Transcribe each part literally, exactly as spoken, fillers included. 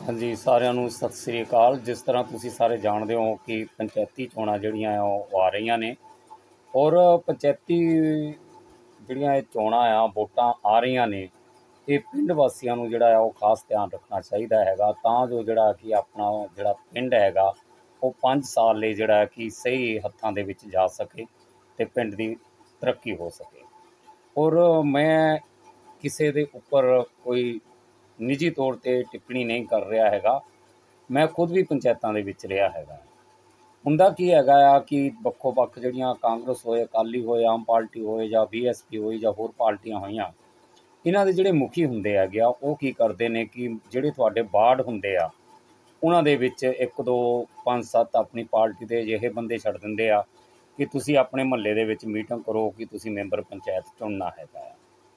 हाँ जी, ਸਾਰਿਆਂ ਨੂੰ ਸਤਿ ਸ੍ਰੀ ਅਕਾਲ। ਜਿਸ ਤਰ੍ਹਾਂ ਤੁਸੀਂ ਸਾਰੇ ਜਾਣਦੇ ਹੋ ਕਿ ਪੰਚਾਇਤੀ ਚੋਣਾਂ ਜਿਹੜੀਆਂ ਆ ਉਹ ਆ ਰਹੀਆਂ ਨੇ ਔਰ ਪੰਚਾਇਤੀ ਜਿਹੜੀਆਂ ਇਹ ਚੋਣਾਂ ਆ ਵੋਟਾਂ ਆ ਰਹੀਆਂ ਨੇ, ਇਹ ਪਿੰਡ ਵਾਸੀਆਂ ਨੂੰ ਜਿਹੜਾ ਆ ਉਹ ਖਾਸ ਧਿਆਨ ਰੱਖਣਾ ਚਾਹੀਦਾ ਹੈਗਾ ਤਾਂ ਜੋ ਜਿਹੜਾ ਕਿ ਆਪਣਾ ਜਿਹੜਾ ਪਿੰਡ ਹੈਗਾ ਉਹ ਪੰਜ ਸਾਲ ਲਈ ਜਿਹੜਾ ਕਿ ਸਹੀ ਹੱਥਾਂ ਦੇ ਵਿੱਚ ਜਾ ਸਕੇ ਅਤੇ ਪਿੰਡ ਦੀ ਤਰੱਕੀ ਹੋ ਸਕੇ। ਔਰ ਮੈਂ ਕਿਸੇ ਦੇ ਉੱਪਰ ਕੋਈ ਨਿੱਜੀ ਤੌਰ 'ਤੇ ਟਿੱਪਣੀ ਨਹੀਂ ਕਰ ਰਿਹਾ ਹੈਗਾ। ਮੈਂ ਖੁਦ ਵੀ ਪੰਚਾਇਤਾਂ ਦੇ ਵਿੱਚ ਰਿਹਾ ਹੈਗਾ। ਹੁੰਦਾ ਕੀ ਹੈਗਾ ਆ ਕਿ ਵੱਖੋ ਵੱਖ ਜਿਹੜੀਆਂ ਕਾਂਗਰਸ ਹੋਏ, ਅਕਾਲੀ ਹੋਏ, ਆਮ ਪਾਰਟੀ ਹੋਏ ਜਾਂ ਬੀ ਐਸ ਪੀ ਹੋਈ ਜਾਂ ਹੋਰ ਪਾਰਟੀਆਂ ਹੋਈਆਂ, ਇਹਨਾਂ ਦੇ ਜਿਹੜੇ ਮੁਖੀ ਹੁੰਦੇ ਹੈਗੇ ਆ ਉਹ ਕੀ ਕਰਦੇ ਨੇ ਕਿ ਜਿਹੜੇ ਤੁਹਾਡੇ ਵਾਰਡ ਹੁੰਦੇ ਆ ਉਹਨਾਂ ਦੇ ਵਿੱਚ ਇੱਕ ਦੋ ਪੰਜ ਸੱਤ ਆਪਣੀ ਪਾਰਟੀ ਦੇ ਅਜਿਹੇ ਬੰਦੇ ਛੱਡ ਦਿੰਦੇ ਆ ਕਿ ਤੁਸੀਂ ਆਪਣੇ ਮੁਹੱਲੇ ਦੇ ਵਿੱਚ ਮੀਟਿੰਗ ਕਰੋ ਕਿ ਤੁਸੀਂ ਮੈਂਬਰ ਪੰਚਾਇਤ ਚੁਣਨਾ ਹੈਗਾ ਆ।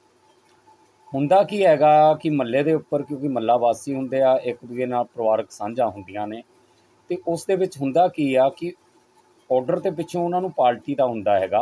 ਹੁੰਦਾ ਕੀ ਹੈਗਾ ਕਿ ਮੁਹੱਲੇ ਦੇ ਉੱਪਰ ਕਿਉਂਕਿ ਮੁਹੱਲਾ ਵਾਸੀ ਹੁੰਦੇ ਆ, ਇੱਕ ਦੂਜੇ ਨਾਲ ਪਰਿਵਾਰਕ ਸਾਂਝਾਂ ਹੁੰਦੀਆਂ ਨੇ ਅਤੇ ਉਸ ਦੇ ਵਿੱਚ ਹੁੰਦਾ ਕੀ ਆ ਕਿ ਆਰਡਰ ਦੇ ਪਿੱਛੋਂ ਉਹਨਾਂ ਨੂੰ ਪਾਰਟੀ ਦਾ ਹੁੰਦਾ ਹੈਗਾ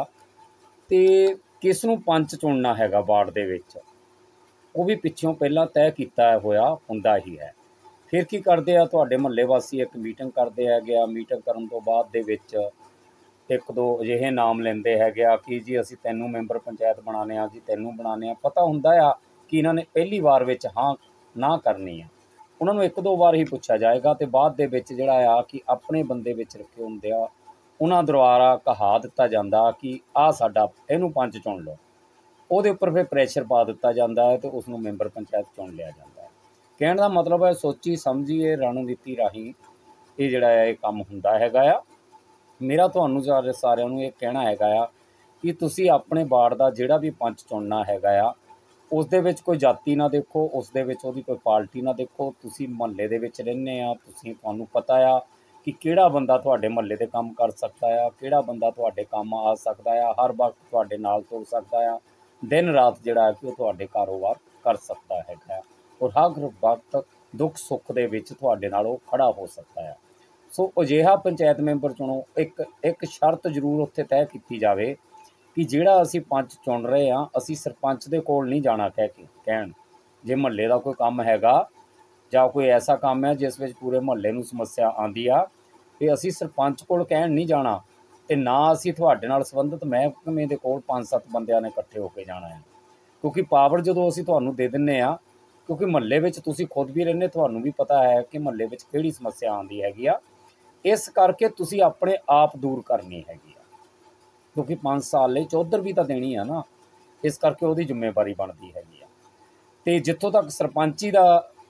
ਅਤੇ ਕਿਸ ਨੂੰ ਪੰਚ ਚੁਣਨਾ ਹੈਗਾ ਵਾਰਡ ਦੇ ਵਿੱਚ ਉਹ ਵੀ ਪਿੱਛੋਂ ਪਹਿਲਾਂ ਤੈਅ ਕੀਤਾ ਹੋਇਆ ਹੁੰਦਾ ਹੀ ਹੈ। ਫਿਰ ਕੀ ਕਰਦੇ ਆ, ਤੁਹਾਡੇ ਮੁਹੱਲੇ ਵਾਸੀ ਇੱਕ ਮੀਟਿੰਗ ਕਰਦੇ ਹੈਗੇ ਆ। ਮੀਟਿੰਗ ਕਰਨ ਤੋਂ ਬਾਅਦ ਦੇ ਵਿੱਚ ਇੱਕ ਦੋ ਅਜਿਹੇ ਨਾਮ ਲੈਂਦੇ ਹੈਗੇ ਆ ਕਿ ਜੀ ਅਸੀਂ ਤੈਨੂੰ ਮੈਂਬਰ ਪੰਚਾਇਤ ਬਣਾਉਂਦੇ ਹਾਂ, ਜੀ ਤੈਨੂੰ ਬਣਾਉਂਦੇ ਹਾਂ। ਪਤਾ ਹੁੰਦਾ ਆ ਕਿ ਇਹਨਾਂ ਨੇ ਪਹਿਲੀ ਵਾਰ ਵਿੱਚ ਹਾਂ ਨਾ ਕਰਨੀ ਆ, ਉਹਨਾਂ ਨੂੰ ਇੱਕ ਦੋ ਵਾਰ ਹੀ ਪੁੱਛਿਆ ਜਾਏਗਾ ਅਤੇ ਬਾਅਦ ਦੇ ਵਿੱਚ ਜਿਹੜਾ ਆ ਕਿ ਆਪਣੇ ਬੰਦੇ ਵਿੱਚ ਰੱਖੇ ਹੁੰਦੇ ਆ ਉਹਨਾਂ ਦੁਆਰਾ ਕਹਾ ਦਿੱਤਾ ਜਾਂਦਾ ਕਿ ਆਹ ਸਾਡਾ ਇਹਨੂੰ ਪੰਚ ਚੁਣ ਲਓ। ਉਹਦੇ ਉੱਪਰ ਫਿਰ ਪ੍ਰੈਸ਼ਰ ਪਾ ਦਿੱਤਾ ਜਾਂਦਾ ਹੈ ਅਤੇ ਉਸ ਨੂੰ ਮੈਂਬਰ ਪੰਚਾਇਤ ਚੁਣ ਲਿਆ ਜਾਂਦਾ ਹੈ। ਕਹਿਣ ਦਾ ਮਤਲਬ ਹੈ ਸੋਚੀ ਸਮਝੀ ਇਹ ਰਣਨੀਤੀ ਰਾਹੀਂ ਇਹ ਜਿਹੜਾ ਹੈ ਇਹ ਕੰਮ ਹੁੰਦਾ ਹੈਗਾ ਆ। ਮੇਰਾ ਤੁਹਾਨੂੰ ਸਾਰੇ ਸਾਰਿਆਂ ਨੂੰ ਇਹ ਕਹਿਣਾ ਹੈਗਾ ਆ ਕਿ ਤੁਸੀਂ ਆਪਣੇ ਵਾਰਡ ਦਾ ਜਿਹੜਾ ਵੀ ਪੰਚ ਚੁਣਨਾ ਹੈਗਾ ਆ ਉਸ ਦੇ ਵਿੱਚ ਕੋਈ ਜਾਤੀ ਨਾ ਦੇਖੋ, ਉਸ ਦੇ ਵਿੱਚ ਉਹਦੀ ਕੋਈ ਪਾਰਟੀ ਨਾ ਦੇਖੋ। ਤੁਸੀਂ ਮੁਹੱਲੇ ਦੇ ਵਿੱਚ ਰਹਿੰਦੇ ਆ, ਤੁਸੀਂ ਤੁਹਾਨੂੰ ਪਤਾ ਆ ਕਿ ਕਿਹੜਾ ਬੰਦਾ ਤੁਹਾਡੇ ਮੁਹੱਲੇ 'ਤੇ ਕੰਮ ਕਰ ਸਕਦਾ ਆ, ਕਿਹੜਾ ਬੰਦਾ ਤੁਹਾਡੇ ਕੰਮ ਆ ਸਕਦਾ ਆ, ਹਰ ਵਕਤ ਤੁਹਾਡੇ ਨਾਲ ਤੁਰ ਸਕਦਾ ਆ, ਦਿਨ ਰਾਤ ਜਿਹੜਾ ਕਿ ਉਹ ਤੁਹਾਡੇ ਕਾਰੋਬਾਰ ਕਰ ਸਕਦਾ ਹੈਗਾ ਔਰ ਹਰ ਵਕਤ ਦੁੱਖ ਸੁੱਖ ਦੇ ਵਿੱਚ ਤੁਹਾਡੇ ਨਾਲ ਉਹ ਖੜ੍ਹਾ ਹੋ ਸਕਦਾ ਆ। ਸੋ ਅਜਿਹਾ ਪੰਚਾਇਤ ਮੈਂਬਰ ਚੁਣੋ। ਇੱਕ ਇੱਕ ਸ਼ਰਤ ਜ਼ਰੂਰ ਉੱਥੇ ਤੈਅ ਕੀਤੀ ਜਾਵੇ ਕਿ ਜਿਹੜਾ ਅਸੀਂ ਪੰਚ ਚੁਣ ਰਹੇ ਹਾਂ ਅਸੀਂ ਸਰਪੰਚ ਦੇ ਕੋਲ ਨਹੀਂ ਜਾਣਾ ਕਹਿ ਕੇ ਕਹਿਣ ਜੇ ਮੁਹੱਲੇ ਦਾ ਕੋਈ ਕੰਮ ਹੈਗਾ ਜਾਂ ਕੋਈ ਐਸਾ ਕੰਮ ਹੈ ਜਿਸ ਵਿੱਚ ਪੂਰੇ ਮੁਹੱਲੇ ਨੂੰ ਸਮੱਸਿਆ ਆਉਂਦੀ ਆ ਅਤੇ ਅਸੀਂ ਸਰਪੰਚ ਕੋਲ ਕਹਿਣ ਨਹੀਂ ਜਾਣਾ ਅਤੇ ਨਾ ਅਸੀਂ ਤੁਹਾਡੇ ਨਾਲ ਸੰਬੰਧਿਤ ਮਹਿਕਮੇ ਦੇ ਕੋਲ ਪੰਜ ਸੱਤ ਬੰਦਿਆਂ ਨੇ ਇਕੱਠੇ ਹੋ ਕੇ ਜਾਣਾ ਹੈ। ਕਿਉਂਕਿ ਪਾਵਰ ਜਦੋਂ ਅਸੀਂ ਤੁਹਾਨੂੰ ਦੇ ਦਿੰਦੇ ਹਾਂ, ਕਿਉਂਕਿ ਮੁਹੱਲੇ ਵਿੱਚ ਤੁਸੀਂ ਖੁਦ ਵੀ ਰਹਿੰਦੇ, ਤੁਹਾਨੂੰ ਵੀ ਪਤਾ ਹੈ ਕਿ ਮੁਹੱਲੇ ਵਿੱਚ ਕਿਹੜੀ ਸਮੱਸਿਆ ਆਉਂਦੀ ਹੈਗੀ ਆ। ਇਸ ਕਰਕੇ ਤੁਸੀਂ ਆਪਣੇ ਆਪ ਦੂਰ ਕਰਨੀ ਹੈਗੀ ਆ ਕਿਉਂਕਿ ਪੰਜ ਸਾਲ ਲਈ ਚੌਧਰ ਵੀ ਤਾਂ ਦੇਣੀ ਆ ਨਾ, ਇਸ ਕਰਕੇ ਉਹਦੀ ਜ਼ਿੰਮੇਵਾਰੀ ਬਣਦੀ ਹੈਗੀ ਆ। ਅਤੇ ਜਿੱਥੋਂ ਤੱਕ ਸਰਪੰਚੀ ਦਾ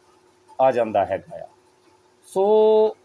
ਆ ਜਾਂਦਾ ਹੈਗਾ ਆ, ਸੋ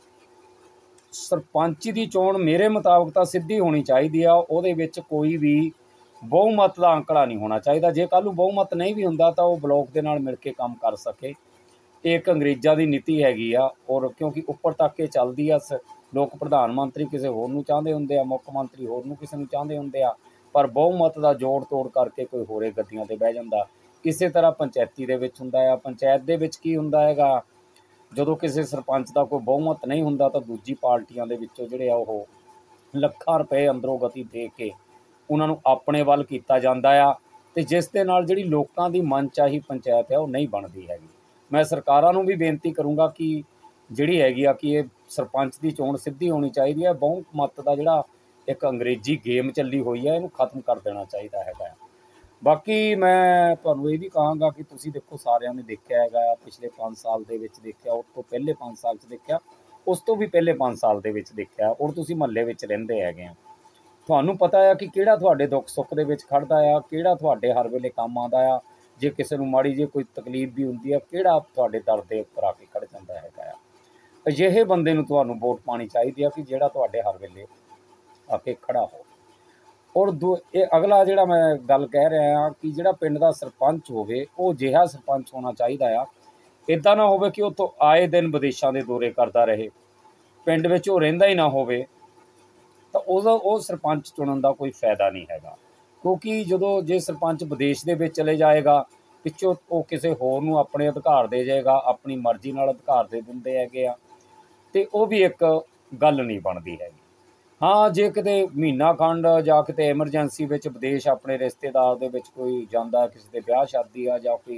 ਸਰਪੰਚੀ ਦੀ ਚੋਣ ਮੇਰੇ ਮੁਤਾਬਕ ਤਾਂ ਸਿੱਧੀ ਹੋਣੀ ਚਾਹੀਦੀ ਆ। ਉਹਦੇ ਵਿੱਚ ਕੋਈ ਵੀ ਬਹੁਮਤ ਦਾ ਅੰਕੜਾ ਨਹੀਂ ਹੋਣਾ ਚਾਹੀਦਾ। ਜੇ ਕੱਲ੍ਹ ਨੂੰ ਬਹੁਮਤ ਨਹੀਂ ਵੀ ਹੁੰਦਾ ਤਾਂ ਉਹ ਬਲੋਕ ਦੇ ਨਾਲ ਮਿਲ ਕੇ ਕੰਮ ਕਰ ਸਕੇ। ਇਹ ਇੱਕ ਅੰਗਰੇਜ਼ਾਂ ਦੀ ਨੀਤੀ ਹੈਗੀ ਆ ਔਰ ਕਿਉਂਕਿ ਉੱਪਰ ਤੱਕ ਇਹ ਚੱਲਦੀ ਆ। ਲੋਕ ਪ੍ਰਧਾਨ ਮੰਤਰੀ ਕਿਸੇ ਹੋਰ ਨੂੰ ਚਾਹੁੰਦੇ ਹੁੰਦੇ ਆ, ਮੁੱਖ ਮੰਤਰੀ ਹੋਰ ਨੂੰ ਕਿਸੇ ਨੂੰ ਚਾਹੁੰਦੇ ਹੁੰਦੇ ਆ, ਪਰ ਬਹੁਮਤ ਦਾ ਜੋੜ ਤੋੜ ਕਰਕੇ ਕੋਈ ਹੋਰੇ ਗੱਦੀਆਂ 'ਤੇ ਬਹਿ ਜਾਂਦਾ। ਇਸੇ ਤਰ੍ਹਾਂ ਪੰਚਾਇਤੀ ਦੇ ਵਿੱਚ ਹੁੰਦਾ ਆ। ਪੰਚਾਇਤ ਦੇ ਵਿੱਚ ਕੀ ਹੁੰਦਾ ਹੈਗਾ, ਜਦੋਂ ਕਿਸੇ ਸਰਪੰਚ ਦਾ ਕੋਈ ਬਹੁਮਤ ਨਹੀਂ ਹੁੰਦਾ ਤਾਂ ਦੂਜੀ ਪਾਰਟੀਆਂ ਦੇ ਵਿੱਚੋਂ ਜਿਹੜੇ ਆ ਉਹ ਲੱਖਾਂ ਰੁਪਏ ਅੰਦਰੋਂ ਗਤੀ ਦੇ ਕੇ ਉਹਨਾਂ ਨੂੰ ਆਪਣੇ ਵੱਲ ਕੀਤਾ ਜਾਂਦਾ ਆ ਅਤੇ ਜਿਸ ਦੇ ਨਾਲ ਜਿਹੜੀ ਲੋਕਾਂ ਦੀ ਮਨਚਾਹੀ ਪੰਚਾਇਤ ਹੈ ਉਹ ਨਹੀਂ ਬਣਦੀ ਹੈਗੀ। ਮੈਂ ਸਰਕਾਰਾਂ ਨੂੰ ਵੀ ਬੇਨਤੀ ਕਰੂੰਗਾ ਕਿ ਜਿਹੜੀ ਹੈਗੀ ਆ ਕਿ ਇਹ ਸਰਪੰਚ ਦੀ ਚੋਣ ਸਿੱਧੀ ਹੋਣੀ ਚਾਹੀਦੀ ਹੈ। ਬਹੁਮਤ ਦਾ ਜਿਹੜਾ ਇੱਕ ਅੰਗਰੇਜ਼ੀ ਗੇਮ ਚੱਲੀ ਹੋਈ ਹੈ ਇਹਨੂੰ ਖਤਮ ਕਰ ਦੇਣਾ ਚਾਹੀਦਾ ਹੈਗਾ। ਬਾਕੀ ਮੈਂ ਤੁਹਾਨੂੰ ਇਹ ਵੀ ਕਹਾਂਗਾ ਕਿ ਤੁਸੀਂ ਦੇਖੋ, ਸਾਰਿਆਂ ਨੇ ਦੇਖਿਆ ਹੈਗਾ ਪਿਛਲੇ ਪੰਜ ਸਾਲ ਦੇ ਵਿੱਚ ਦੇਖਿਆ, ਉਸ ਤੋਂ ਪਹਿਲੇ ਪੰਜ ਸਾਲ 'ਚ ਦੇਖਿਆ, ਉਸ ਤੋਂ ਵੀ ਪਹਿਲੇ ਪੰਜ ਸਾਲ ਦੇ ਵਿੱਚ ਦੇਖਿਆ ਔਰ ਤੁਸੀਂ ਮੁਹੱਲੇ ਵਿੱਚ ਰਹਿੰਦੇ ਹੈਗੇ ਆ। ਤੁਹਾਨੂੰ ਪਤਾ ਆ ਕਿ ਕਿਹੜਾ ਤੁਹਾਡੇ ਦੁੱਖ ਸੁੱਖ ਦੇ ਵਿੱਚ ਖੜ੍ਹਦਾ ਆ, ਕਿਹੜਾ ਤੁਹਾਡੇ ਹਰ ਵੇਲੇ ਕੰਮ ਆਉਂਦਾ ਆ। ਜੇ ਕਿਸੇ ਨੂੰ ਮਾੜੀ ਜਿਹੀ ਕੋਈ ਤਕਲੀਫ ਵੀ ਹੁੰਦੀ ਆ, ਕਿਹੜਾ ਤੁਹਾਡੇ ਦਰ ਦੇ ਉੱਪਰ ਆ ਕੇ ਖੜ੍ਹ ਜਾਂਦਾ ਹੈਗਾ ਆ। ਅਜਿਹੇ ਬੰਦੇ ਨੂੰ ਤੁਹਾਨੂੰ ਵੋਟ ਪਾਉਣੀ ਚਾਹੀਦੀ ਆ ਕਿ ਜਿਹੜਾ ਤੁਹਾਡੇ ਹਰ ਵੇਲੇ ਆ ਕੇ ਖੜ੍ਹਾ ਹੋ। ਔਰ ਦੋ ਇਹ ਅਗਲਾ ਜਿਹੜਾ ਮੈਂ ਗੱਲ ਕਹਿ ਰਿਹਾ ਹਾਂ ਕਿ ਜਿਹੜਾ ਪਿੰਡ ਦਾ ਸਰਪੰਚ ਹੋਵੇ ਉਹ ਅਜਿਹਾ ਸਰਪੰਚ ਹੋਣਾ ਚਾਹੀਦਾ ਆ, ਇੱਦਾਂ ਨਾ ਹੋਵੇ ਕਿ ਉਹ ਤੋਂ ਆਏ ਦਿਨ ਵਿਦੇਸ਼ਾਂ ਦੇ ਦੌਰੇ ਕਰਦਾ ਰਹੇ, ਪਿੰਡ ਵਿੱਚ ਉਹ ਰਹਿੰਦਾ ਹੀ ਨਾ ਹੋਵੇ, ਤਾਂ ਉਹਦਾ ਉਹ ਸਰਪੰਚ ਚੁਣਨ ਦਾ ਕੋਈ ਫਾਇਦਾ ਨਹੀਂ ਹੈਗਾ। ਕਿਉਂਕਿ ਜਦੋਂ ਜੇ ਸਰਪੰਚ ਵਿਦੇਸ਼ ਦੇ ਵਿੱਚ ਚਲੇ ਜਾਏਗਾ, ਪਿੱਛੋਂ ਉਹ ਕਿਸੇ ਹੋਰ ਨੂੰ ਆਪਣੇ ਅਧਿਕਾਰ ਦੇ ਜਾਏਗਾ, ਆਪਣੀ ਮਰਜ਼ੀ ਨਾਲ ਅਧਿਕਾਰ ਦੇ ਦਿੰਦੇ ਹੈਗੇ ਆ, ਅਤੇ ਉਹ ਵੀ ਇੱਕ ਗੱਲ ਨਹੀਂ ਬਣਦੀ ਹੈਗੀ। ਹਾਂ, ਜੇ ਕਿਤੇ ਮਹੀਨਾ ਖੰਡ ਜਾਂ ਕਿਤੇ ਐਮਰਜੈਂਸੀ ਵਿੱਚ ਵਿਦੇਸ਼ ਆਪਣੇ ਰਿਸ਼ਤੇਦਾਰ ਦੇ ਵਿੱਚ ਕੋਈ ਜਾਂਦਾ, ਕਿਸੇ ਦੇ ਵਿਆਹ ਸ਼ਾਦੀ ਆ ਜਾਂ ਕੋਈ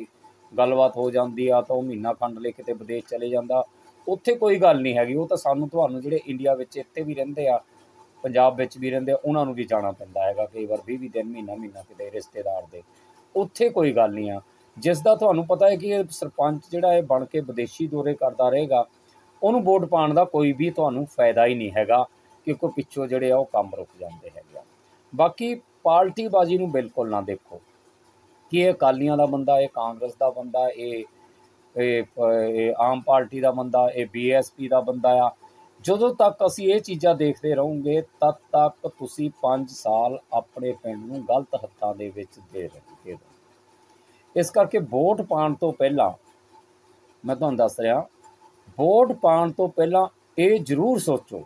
ਗੱਲਬਾਤ ਹੋ ਜਾਂਦੀ ਆ ਤਾਂ ਉਹ ਮਹੀਨਾ ਖੰਡ ਲਈ ਕਿਤੇ ਵਿਦੇਸ਼ ਚਲੇ ਜਾਂਦਾ। ਉੱਥੇ ਕੋਈ ਗੱਲ ਨਹੀਂ ਹੈਗੀ, ਉਹ ਤਾਂ ਸਾਨੂੰ ਤੁਹਾਨੂੰ ਜਿਹੜੇ ਇੰਡੀਆ ਵਿੱਚ ਇੱਥੇ ਵੀ ਰਹਿੰਦੇ ਆ, ਪੰਜਾਬ ਵਿੱਚ ਵੀ ਰਹਿੰਦੇ ਆ, ਉਹਨਾਂ ਨੂੰ ਵੀ ਜਾਣਾ ਪੈਂਦਾ ਹੈਗਾ ਕਈ ਵਾਰ ਵੀਹ ਵੀਹ ਦਿਨ ਮਹੀਨਾ ਮਹੀਨਾ ਕਿਤੇ ਰਿਸ਼ਤੇਦਾਰ ਦੇ। ਉੱਥੇ ਕੋਈ ਗੱਲ ਨਹੀਂ ਆ। ਜਿਸ ਦਾ ਤੁਹਾਨੂੰ ਪਤਾ ਹੈ ਕਿ ਇਹ ਸਰਪੰਚ ਜਿਹੜਾ ਇਹ ਬਣ ਕੇ ਵਿਦੇਸ਼ੀ ਦੌਰੇ ਕਰਦਾ ਰਹੇਗਾ, ਉਹਨੂੰ ਵੋਟ ਪਾਉਣ ਦਾ ਕੋਈ ਵੀ ਤੁਹਾਨੂੰ ਫਾਇਦਾ ਹੀ ਨਹੀਂ ਹੈਗਾ, ਕਿਉਂਕਿ ਪਿੱਛੋਂ ਜਿਹੜੇ ਆ ਉਹ ਕੰਮ ਰੁਕ ਜਾਂਦੇ ਹੈਗੇ ਆ। ਬਾਕੀ ਪਾਰਟੀਬਾਜ਼ੀ ਨੂੰ ਬਿਲਕੁਲ ਨਾ ਦੇਖੋ ਕਿ ਇਹ ਅਕਾਲੀਆਂ ਦਾ ਬੰਦਾ, ਇਹ ਕਾਂਗਰਸ ਦਾ ਬੰਦਾ, ਇਹ ਇਹ ਆਮ ਪਾਰਟੀ ਦਾ ਬੰਦਾ, ਇਹ ਬੀ ਐਸ ਪੀ ਦਾ ਬੰਦਾ ਆ। ਜਦੋਂ ਤੱਕ ਅਸੀਂ ਇਹ ਚੀਜ਼ਾਂ ਦੇਖਦੇ ਰਹੋਗੇ ਤਦ ਤੱਕ ਤੁਸੀਂ ਪੰਜ ਸਾਲ ਆਪਣੇ ਪਿੰਡ ਨੂੰ ਗਲਤ ਹੱਥਾਂ ਦੇ ਵਿੱਚ ਦੇ ਰਹੇ ਹੋ। ਇਸ ਕਰਕੇ ਵੋਟ ਪਾਉਣ ਤੋਂ ਪਹਿਲਾਂ ਮੈਂ ਤੁਹਾਨੂੰ ਦੱਸ ਰਿਹਾ, ਵੋਟ ਪਾਉਣ ਤੋਂ ਪਹਿਲਾਂ ਇਹ ਜ਼ਰੂਰ ਸੋਚੋ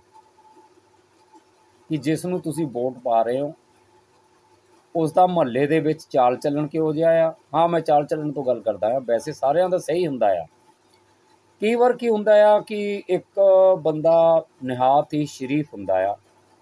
ਕਿ ਜਿਸ ਨੂੰ ਤੁਸੀਂ ਵੋਟ ਪਾ ਰਹੇ ਹੋ ਉਸ ਦਾ ਮੁਹੱਲੇ ਦੇ ਵਿੱਚ ਚਾਲ ਚੱਲਣ ਕਿਹੋ ਜਿਹਾ ਆ। ਹਾਂ, ਮੈਂ ਚਾਲ ਚੱਲਣ ਤੋਂ ਗੱਲ ਕਰਦਾ ਹਾਂ, ਵੈਸੇ ਸਾਰਿਆਂ ਦਾ ਸਹੀ ਹੁੰਦਾ ਆ। ਕਈ ਵਾਰ ਕੀ ਹੁੰਦਾ ਆ ਕਿ ਇੱਕ ਬੰਦਾ ਨਿਹਾਤ ਹੀ ਸ਼ਰੀਫ ਹੁੰਦਾ ਆ,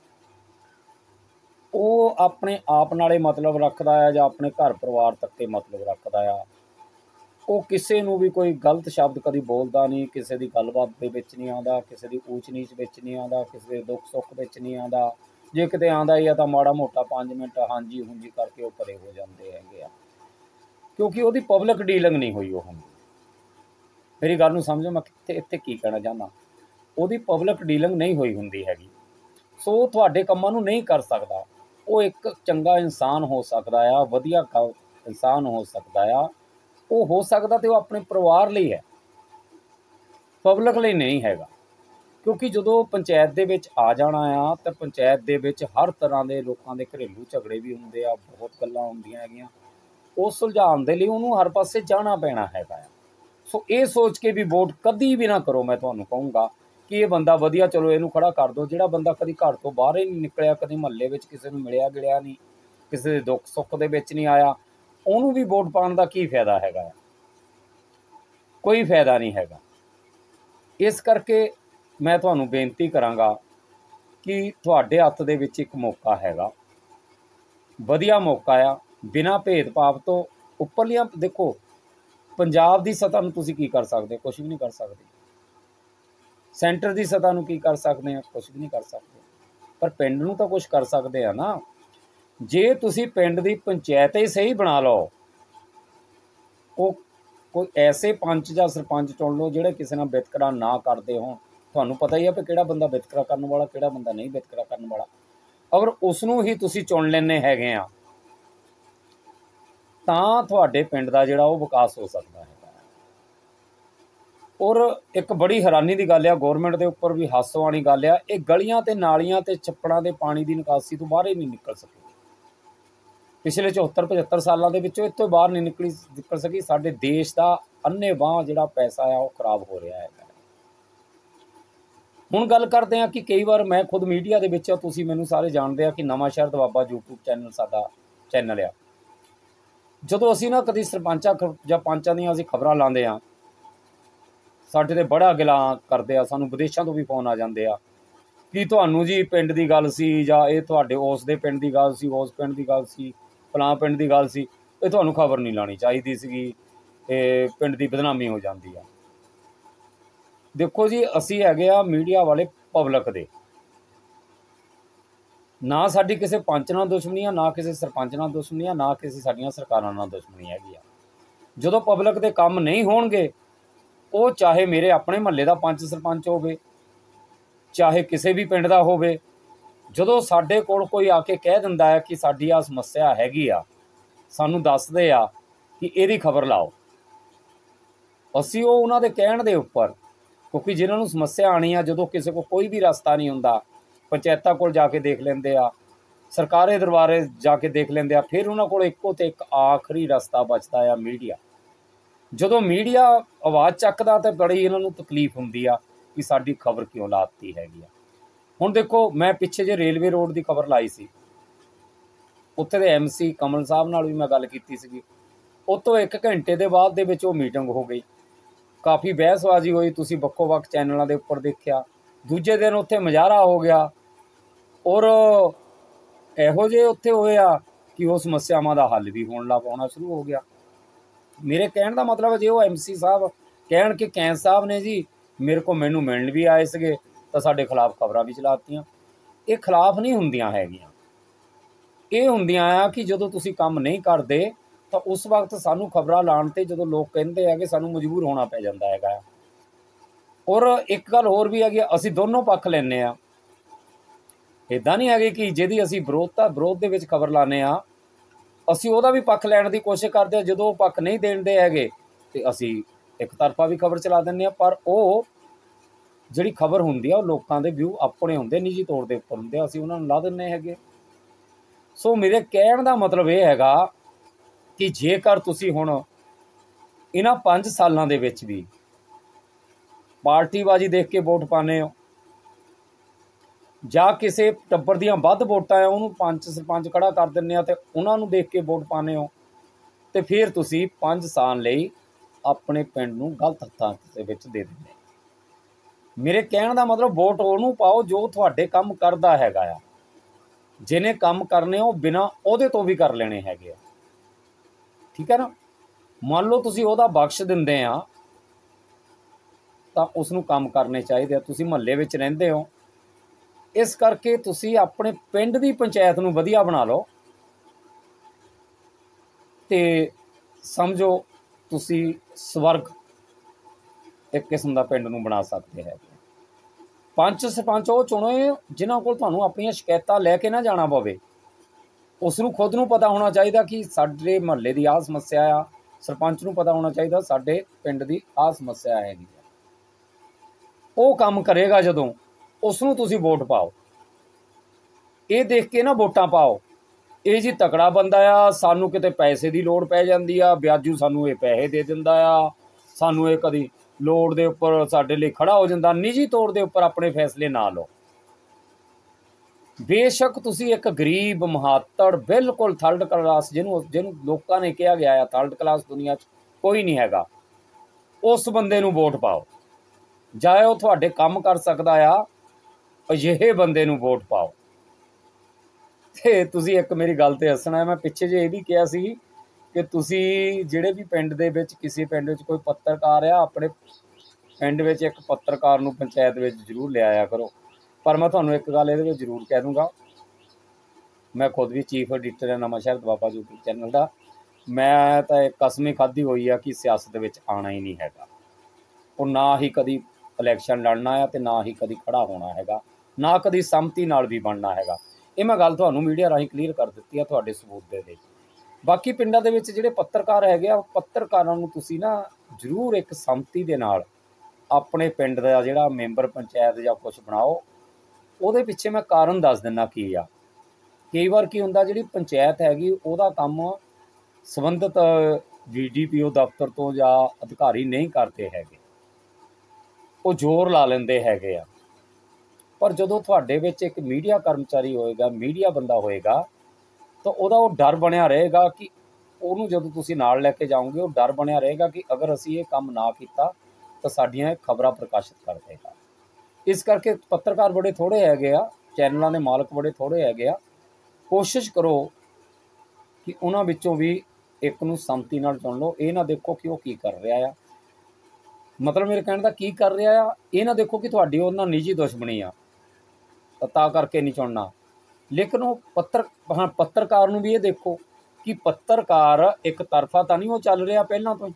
ਉਹ ਆਪਣੇ ਆਪ ਨਾਲੇ ਮਤਲਬ ਰੱਖਦਾ ਆ ਜਾਂ ਆਪਣੇ ਘਰ ਪਰਿਵਾਰ ਤੱਕ ਤੇ ਮਤਲਬ ਰੱਖਦਾ ਆ। ਉਹ ਕਿਸੇ ਨੂੰ ਵੀ ਕੋਈ ਗਲਤ ਸ਼ਬਦ ਕਦੀ ਬੋਲਦਾ ਨਹੀਂ, ਕਿਸੇ ਦੀ ਗੱਲਬਾਤ ਦੇ ਵਿੱਚ ਨਹੀਂ ਆਉਂਦਾ, ਕਿਸੇ ਦੀ ਊਚ ਨੀਚ ਵਿੱਚ ਨਹੀਂ ਆਉਂਦਾ, ਕਿਸੇ ਦੇ ਦੁੱਖ ਸੁੱਖ ਵਿੱਚ ਨਹੀਂ ਆਉਂਦਾ। ਜੇ ਕਿਤੇ ਆਉਂਦਾ ਹੀ ਆ ਤਾਂ ਮਾੜਾ ਮੋਟਾ ਪੰਜ ਮਿੰਟ ਹਾਂਜੀ ਹੁੰਜੀ ਕਰਕੇ ਉਹ ਪਰੇ ਹੋ ਜਾਂਦੇ ਹੈਗੇ ਆ, ਕਿਉਂਕਿ ਉਹਦੀ ਪਬਲਿਕ ਡੀਲਿੰਗ ਨਹੀਂ ਹੋਈ। ਉਹ ਹੁੰਦੀ, ਮੇਰੀ ਗੱਲ ਨੂੰ ਸਮਝੋ, ਮੈਂ ਕਿੱਥੇ ਇੱਥੇ ਕੀ ਕਹਿਣਾ ਚਾਹੁੰਦਾ, ਉਹਦੀ ਪਬਲਿਕ ਡੀਲਿੰਗ ਨਹੀਂ ਹੋਈ ਹੁੰਦੀ ਹੈਗੀ। ਸੋ ਉਹ ਤੁਹਾਡੇ ਕੰਮਾਂ ਨੂੰ ਨਹੀਂ ਕਰ ਸਕਦਾ। ਉਹ ਇੱਕ ਚੰਗਾ ਇਨਸਾਨ ਹੋ ਸਕਦਾ ਆ, ਵਧੀਆ ਇਨਸਾਨ ਹੋ ਸਕਦਾ ਆ, ਉਹ ਹੋ ਸਕਦਾ ਤੇ ਉਹ ਆਪਣੇ ਪਰਿਵਾਰ ਲਈ ਹੈ, ਪਬਲਿਕ ਲਈ ਨਹੀਂ ਹੈਗਾ। ਕਿਉਂਕਿ ਜਦੋਂ ਪੰਚਾਇਤ ਦੇ ਵਿੱਚ ਆ ਜਾਣਾ ਆ ਤਾਂ ਪੰਚਾਇਤ ਦੇ ਵਿੱਚ ਹਰ ਤਰ੍ਹਾਂ ਦੇ ਲੋਕਾਂ ਦੇ ਘਰੇਲੂ ਝਗੜੇ ਵੀ ਹੁੰਦੇ ਆ, ਬਹੁਤ ਗੱਲਾਂ ਹੁੰਦੀਆਂ ਹੈਗੀਆਂ। ਉਹ ਸੁਲਝਾਉਣ ਦੇ ਲਈ ਉਹਨੂੰ ਹਰ ਪਾਸੇ ਜਾਣਾ ਪੈਣਾ ਹੈਗਾ ਆ। ਸੋ ਇਹ ਸੋਚ ਕੇ ਵੀ ਵੋਟ ਕਦੀ ਵੀ ਨਾ ਕਰੋ। ਮੈਂ ਤੁਹਾਨੂੰ ਕਹੂੰਗਾ ਕਿ ਇਹ ਬੰਦਾ ਵਧੀਆ, ਚਲੋ ਇਹਨੂੰ ਖੜਾ ਕਰ ਦਿਓ। ਜਿਹੜਾ ਬੰਦਾ ਕਦੀ ਘਰ ਤੋਂ ਬਾਹਰ ਹੀ ਨਹੀਂ ਨਿਕਲਿਆ, ਕਦੀ ਮੁਹੱਲੇ ਵਿੱਚ ਕਿਸੇ ਨੂੰ ਮਿਲਿਆ ਗਿਲਿਆ ਨਹੀਂ, ਕਿਸੇ ਦੇ ਦੁੱਖ ਸੁੱਖ ਦੇ ਵਿੱਚ ਨਹੀਂ ਆਇਆ, ਉਹਨੂੰ ਵੀ ਵੋਟ ਪਾਉਣ ਦਾ ਕੀ ਫਾਇਦਾ ਹੈਗਾ? ਕੋਈ ਫਾਇਦਾ ਨਹੀਂ ਹੈਗਾ। ਇਸ ਕਰਕੇ ਮੈਂ ਤੁਹਾਨੂੰ ਬੇਨਤੀ ਕਰਾਂਗਾ ਕਿ ਤੁਹਾਡੇ ਹੱਥ ਦੇ ਵਿੱਚ ਇੱਕ ਮੌਕਾ ਹੈਗਾ, ਵਧੀਆ ਮੌਕਾ ਆ, ਬਿਨਾਂ ਭੇਦਭਾਵ ਤੋਂ। ਉੱਪਰਲੀਆਂ ਦੇਖੋ, ਪੰਜਾਬ ਦੀ ਸਤ੍ਹਾ ਨੂੰ ਤੁਸੀਂ ਕੀ ਕਰ ਸਕਦੇ? ਕੁਛ ਵੀ ਨਹੀਂ ਕਰ ਸਕਦੇ। ਸੈਂਟਰ ਦੀ ਸਤ੍ਹਾ ਨੂੰ ਕੀ ਕਰ ਸਕਦੇ ਆ? ਕੁਛ ਵੀ ਨਹੀਂ ਕਰ ਸਕਦੇ। ਪਰ ਪਿੰਡ ਨੂੰ ਤਾਂ ਕੁਛ ਕਰ ਸਕਦੇ ਆ ਨਾ। ਜੇ ਤੁਸੀਂ ਪਿੰਡ ਦੀ ਪੰਚਾਇਤ ਹੀ ਸਹੀ ਬਣਾ ਲਓ, ਉਹ ਕੋਈ ਐਸੇ ਪੰਚ ਜਾਂ ਸਰਪੰਚ ਚੁਣ ਲਓ ਜਿਹੜੇ ਕਿਸੇ ਨਾਲ ਵਿਤਕਰਾ ਨਾ ਕਰਦੇ ਹੋਣ। ਤੁਹਾਨੂੰ ਪਤਾ ਹੀ ਆ ਵੀ ਕਿਹੜਾ ਬੰਦਾ ਵਿਤਕਰਾ ਕਰਨ ਵਾਲਾ, ਕਿਹੜਾ ਬੰਦਾ ਨਹੀਂ ਵਿਤਕਰਾ ਕਰਨ ਵਾਲਾ। ਅਗਰ ਉਸ ਨੂੰ ਹੀ ਤੁਸੀਂ ਚੁਣ ਲੈਂਦੇ ਹੈਗੇ ਆ ਤਾਂ ਤੁਹਾਡੇ ਪਿੰਡ ਦਾ ਜਿਹੜਾ ਉਹ ਵਿਕਾਸ ਹੋ ਸਕਦਾ ਹੈਗਾ। ਔਰ ਇੱਕ ਬੜੀ ਹੈਰਾਨੀ ਦੀ ਗੱਲ ਆ, ਗੌਰਮੈਂਟ ਦੇ ਉੱਪਰ ਵੀ ਹਾਸੋ ਵਾਲੀ ਗੱਲ ਆ, ਇਹ ਗਲੀਆਂ ਤੇ ਨਾਲੀਆਂ ਤੇ ਛੱਪੜਾਂ ਦੇ ਪਾਣੀ ਦੀ ਨਿਕਾਸੀ ਤੋਂ ਬਾਹਰ ਹੀ ਨਹੀਂ ਨਿਕਲ ਸਕੀ। ਪਿਛਲੇ ਚੌਹੱਤਰ ਪਝੱਤਰ ਸਾਲਾਂ ਦੇ ਵਿੱਚੋਂ ਇੱਥੋਂ ਬਾਹਰ ਨਹੀਂ ਨਿਕਲੀ ਨਿਕਲ ਸਕੀ। ਸਾਡੇ ਦੇਸ਼ ਦਾ ਅੰਨ੍ਹੇਵਾਹ ਜਿਹੜਾ ਪੈਸਾ ਆ ਉਹ ਖਰਾਬ ਹੋ ਰਿਹਾ ਹੈਗਾ। ਹੁਣ ਗੱਲ ਕਰਦੇ ਹਾਂ ਕਿ ਕਈ ਵਾਰ ਮੈਂ ਖੁਦ ਮੀਡੀਆ ਦੇ ਵਿੱਚ, ਤੁਸੀਂ ਮੈਨੂੰ ਸਾਰੇ ਜਾਣਦੇ ਆ ਕਿ Nawanshahr Doaba YouTube channel ਸਾਡਾ ਚੈਨਲ ਆ। ਜਦੋਂ ਅਸੀਂ ਨਾ ਕਦੀ ਸਰਪੰਚਾਂ ਜਾਂ ਪੰਚਾਂ ਦੀਆਂ ਅਸੀਂ ਖਬਰਾਂ ਲਾਉਂਦੇ ਹਾਂ, ਸਾਡੇ 'ਤੇ ਬੜਾ ਗਿਲਾ ਕਰਦੇ ਆ। ਸਾਨੂੰ ਵਿਦੇਸ਼ਾਂ ਤੋਂ ਵੀ ਫੋਨ ਆ ਜਾਂਦੇ ਆ ਕਿ ਤੁਹਾਨੂੰ ਜੀ ਪਿੰਡ ਦੀ ਗੱਲ ਸੀ, ਜਾਂ ਇਹ ਤੁਹਾਡੇ ਉਸ ਦੇ ਪਿੰਡ ਦੀ ਗੱਲ ਸੀ, ਉਸ ਪਿੰਡ ਦੀ ਗੱਲ ਸੀ, ਫਲਾਂ ਪਿੰਡ ਦੀ ਗੱਲ ਸੀ, ਇਹ ਤੁਹਾਨੂੰ ਖਬਰ ਨਹੀਂ ਲਾਉਣੀ ਚਾਹੀਦੀ ਸੀਗੀ, ਇਹ ਪਿੰਡ ਦੀ ਬਦਨਾਮੀ ਹੋ ਜਾਂਦੀ ਆ। ਦੇਖੋ ਜੀ, ਅਸੀਂ ਹੈਗੇ ਆ ਮੀਡੀਆ ਵਾਲੇ ਪਬਲਿਕ ਦੇ, ਨਾ ਸਾਡੀ ਕਿਸੇ ਪੰਚ ਨਾਲ ਦੁਸ਼ਮਣੀ ਆ, ਨਾ ਕਿਸੇ ਸਰਪੰਚ ਨਾਲ ਦੁਸ਼ਮਣੀ ਆ, ਨਾ ਕਿਸੇ ਸਾਡੀਆਂ ਸਰਕਾਰਾਂ ਨਾਲ ਦੁਸ਼ਮਣੀ ਹੈਗੀ ਆ। ਜਦੋਂ ਪਬਲਿਕ ਦੇ ਕੰਮ ਨਹੀਂ ਹੋਣਗੇ, ਉਹ ਚਾਹੇ ਮੇਰੇ ਆਪਣੇ ਮਹੱਲੇ ਦਾ ਪੰਚ ਸਰਪੰਚ ਹੋਵੇ, ਚਾਹੇ ਕਿਸੇ ਵੀ ਪਿੰਡ ਦਾ ਹੋਵੇ, ਜਦੋਂ ਸਾਡੇ ਕੋਲ ਕੋਈ ਆ ਕੇ ਕਹਿ ਦਿੰਦਾ ਹੈ ਕਿ ਸਾਡੀ ਆਹ ਸਮੱਸਿਆ ਹੈਗੀ ਆ, ਸਾਨੂੰ ਦੱਸਦੇ ਆ ਕਿ ਇਹਦੀ ਖਬਰ ਲਾਓ, ਅਸੀਂ ਉਹ ਉਹਨਾਂ ਦੇ ਕਹਿਣ ਦੇ ਉੱਪਰ, ਕਿਉਂਕਿ ਜਿਹਨਾਂ ਨੂੰ ਸਮੱਸਿਆ ਆਉਣੀ ਆ, ਜਦੋਂ ਕਿਸੇ ਕੋਲ ਕੋਈ ਵੀ ਰਸਤਾ ਨਹੀਂ ਹੁੰਦਾ, ਪੰਚਾਇਤਾਂ ਕੋਲ ਜਾ ਕੇ ਦੇਖ ਲੈਂਦੇ ਆ, ਸਰਕਾਰੀ ਦਰਬਾਰੇ ਜਾ ਕੇ ਦੇਖ ਲੈਂਦੇ ਆ, ਫਿਰ ਉਹਨਾਂ ਕੋਲ ਇੱਕੋ ਤੇ ਇੱਕ ਆਖਰੀ ਰਸਤਾ ਬਚਦਾ ਆ, ਮੀਡੀਆ। ਜਦੋਂ ਮੀਡੀਆ ਆਵਾਜ਼ ਚੱਕਦਾ ਤਾਂ ਬੜੀ ਇਹਨਾਂ ਨੂੰ ਤਕਲੀਫ ਹੁੰਦੀ ਆ ਕਿ ਸਾਡੀ ਖਬਰ ਕਿਉਂ ਲਾਤੀ ਹੈਗੀ ਆ। ਹੁਣ ਦੇਖੋ, ਮੈਂ ਪਿੱਛੇ ਜੇ ਰੇਲਵੇ ਰੋਡ ਦੀ ਖਬਰ ਲਾਈ ਸੀ, ਉੱਥੇ ਦੇ ਐਮ ਸੀ ਕਮਲ ਸਾਹਿਬ ਨਾਲ ਵੀ ਮੈਂ ਗੱਲ ਕੀਤੀ ਸੀਗੀ। ਉਹ ਤੋਂ ਇੱਕ ਘੰਟੇ ਦੇ ਬਾਅਦ ਦੇ ਵਿੱਚ ਉਹ ਮੀਟਿੰਗ ਹੋ ਗਈ, ਕਾਫੀ ਬਹਿਸਬਾਜ਼ੀ ਹੋਈ, ਤੁਸੀਂ ਵੱਖੋ ਵੱਖ ਚੈਨਲਾਂ ਦੇ ਉੱਪਰ ਦੇਖਿਆ। ਦੂਜੇ ਦਿਨ ਉੱਥੇ ਮੁਜ਼ਾਹਰਾ ਹੋ ਗਿਆ, ਔਰ ਇਹੋ ਜਿਹੇ ਉੱਥੇ ਹੋਏ ਆ ਕਿ ਉਹ ਸਮੱਸਿਆਵਾਂ ਦਾ ਹੱਲ ਵੀ ਹੋਣ ਲੱਗ ਪਾਉਣਾ ਸ਼ੁਰੂ ਹੋ ਗਿਆ। मेरे कहण का मतलब जो एम सी साहब कहण कि कैंस साहब ने जी मेरे को मैनू मिलण भी आए सगे तो साडे खिलाफ खबरां भी चलातियां। ये खिलाफ नहीं हुंदियां हैगियां, ये हुंदियां आ कि जदों तुसीं काम नहीं करदे तो उस वक्त सानू खबरां लाण ते जदों लोग कहिंदे है कि सानू मजबूर होना पै जांदा हैगा। और एक गल होर भी हैगी, असीं दोनों पक्ष लैंदे आ। इदां नहीं हैगी कि जिहदी असीं विरोधता विरोध दे विच खबर लाने आ असीं ਉਹਦਾ भी पक्ष लैण की कोशिश करते हैं। जो पक्ष नहीं देंदे हैगे तो असीं एक तरफा भी खबर चला दिंदे आ। पर वो जिहड़ी खबर हुंदी आ लोकां दे व्यू अपने हुंदे, निजी तौर दे उपर हुंदे, असीं उन्हां नूं ला दिंदे हैगे। सो मेरे कहण दा मतलब ये हैगा कि जेकर तुसीं हुण इन्हां पंज सालां दे विच भी पार्टीबाजी देख के वोट पाने हो ਜਾਂ ਕਿਸੇ ਟੱਬਰ ਦੀਆਂ ਵੱਧ ਵੋਟਾਂ ਆ ਉਹਨੂੰ ਪੰਚ ਸਰਪੰਚ ਖੜਾ ਕਰ ਦਿੰਦੇ ਆ ਤੇ ਉਹਨਾਂ ਨੂੰ ਦੇਖ ਕੇ ਵੋਟ ਪਾਉਂਦੇ ਹੋ ਤੇ ਫਿਰ ਤੁਸੀਂ ਪੰਜ ਸਾਲ ਲਈ ਆਪਣੇ ਪਿੰਡ ਨੂੰ ਗਲਤ ਹੱਥਾਂ ਦੇ ਵਿੱਚ ਦੇ ਦਿੰਦੇ। ਮੇਰੇ ਕਹਿਣ ਦਾ ਮਤਲਬ ਵੋਟ ਉਹਨੂੰ ਪਾਓ ਜੋ ਤੁਹਾਡੇ ਕੰਮ ਕਰਦਾ ਹੈਗਾ ਆ, ਜਿਹਨੇ ਕੰਮ ਕਰਨੇ ਉਹ ਬਿਨਾਂ ਉਹਦੇ ਤੋਂ ਵੀ ਕਰ ਲੈਣੇ ਹੈਗੇ ਆ। ਠੀਕ ਹੈ ਨਾ। ਮੰਨ ਲਓ ਤੁਸੀਂ ਉਹਦਾ ਬਖਸ਼ ਦਿੰਦੇ ਆ ਤਾਂ ਉਸ ਨੂੰ ਕੰਮ ਕਰਨੇ ਚਾਹੀਦੇ ਆ। ਤੁਸੀਂ ਮੁਹੱਲੇ ਵਿੱਚ ਰਹਿੰਦੇ ਹੋ, इस करके तुसी अपने पिंड की पंचायत नूं वधिया बना लो ते समझो तुसी स्वर्ग एक किस्म का पिंड नूं बना सकते हैं। पंच सरपंच वो चुनो जिन्हां कोल तुहानूं अपणियां शिकायतां लैके ना जाना पवे। उस नूं खुद नूं पता होना चाहिए कि साडे महल्ले की आ समस्या आ, सरपंच नूं पता होना चाहिए साडे पिंड की आ समस्या हैगी। वो काम करेगा जदों उसनूं तुसीं वोट पाओ। ये देख के ना वोटां पाओ ये जी तकड़ा बंदा आ, सानू किते पैसे की लोड़ पै जांदी आ, ब्याजू सानू ये पैसे दे दिंदा आ, सानू ये कदी लोड़ दे उपर साडे लई खड़ा हो जांदा। निजी तौर दे उपर अपने फैसले ना लो। बेशक तुसीं एक गरीब महातड़ बिल्कुल थर्ड क्लास जिन्हों जिन्हों लोकां ने कहा गया है थर्ड क्लास दुनिया च कोई नहीं हैगा, उस बंदे नूं वोट पाओ। जाए वो तुहाडे काम कर सकदा आ अजिहे बंदे नूं वोट पाओ। ते तुसीं एक मेरी गल ते हसना है, मैं पिछे जे भी कहा सी कि तुसीं जिहड़े भी पिंड दे विच किसी पिंड विच कोई पत्रकार आ अपने पिंड विच एक पत्रकार नूं पंचायत विच जरूर लिआया करो। पर मैं तुहानूं एक गल इहदे विच जरूर कह दूँगा, मैं खुद भी चीफ एडिटर है नवांशहर दबाबा यूट्यूब चैनल का। मैं तो एक कसम ही खाधी हुई है कि सियासत विच आना ही नहीं हैगा, और ना ही कदी इलैक्शन लड़ना है तो ना ही कदी खड़ा होना हैगा, ना कदी सहमति नाल भी बनना हैगा। ये मैं गल तुहानूं मीडिया राहीं क्लीयर कर दित्ती है तुहाडे सबूत दे दे। बाकी पिंडां दे विच जिहड़े पत्रकार हैगे आ पत्रकारां नूं तुसीं ना जरूर एक सहमति दे नाल अपने पिंड दा जिहड़ा मैंबर पंचायत जां कुछ बनाओ। ਉਹਦੇ ਪਿੱਛੇ मैं कारण दस दिना की आ। कई बार की हुंदा जिहड़ी पंचायत हैगी ਉਹਦਾ ਕੰਮ संबंधित डी डी पी ओ दफ्तर तो जां अधिकारी नहीं करते हैगे, वो जोर ला लेंदे हैगे आ। पर जदों तुहाडे विच एक मीडिया कर्मचारी होएगा, मीडिया बंदा होएगा तो ਉਹਦਾ ਉਹ डर बनिया रहेगा कि ਉਹਨੂੰ ਜਦੋਂ ਤੁਸੀਂ ਨਾਲ ਲੈ ਕੇ ਜਾਓਗੇ ਉਹ डर बनिया रहेगा कि अगर ਅਸੀਂ ਇਹ ਕੰਮ ना ਕੀਤਾ तो ਸਾਡੀਆਂ ਇਹ ਖਬਰਾਂ ਪ੍ਰਕਾਸ਼ਿਤ कर देगा। इस करके पत्रकार बड़े थोड़े हैगे आ, चैनलों के मालक बड़े थोड़े हैगे आ। कोशिश करो कि उन्हां विचों भी एक नूं सहमति नाल चुन लो। ये ना देखो कि वो की कर रहा है, मतलब मेरे कहने का की कर रहा है, ये ना देखो कि तुहाडी उहदे नाल निजी दुश्मनी आ तां करके नहीं चुनना। लेकिन वो पत्र हाँ पत्रकार नूं भी ये देखो कि पत्रकार एक तरफा तो नहीं वो चल रहा पहलों तो ही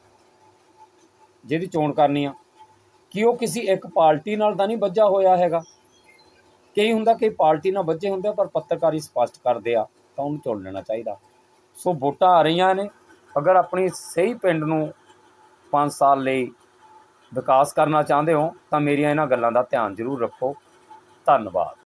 जिहदी चोण करनी आ कि वो किसी एक पार्टी नाल तां नहीं बज्झा होया हैगा। कई हुंदा कि पार्टी नाल बज्झे हुंदे पर पत्रकारी स्पष्ट करदे आ तां उहनूं चुन लेना चाहिए। सो वोटां आ रहीआं ने, अगर अपनी सही पिंड नूं पाँच साल लई विकास करना चाहते हो तो मेरियां इन्हां गल्लां दा ध्यान जरूर रखो। धन्नवाद।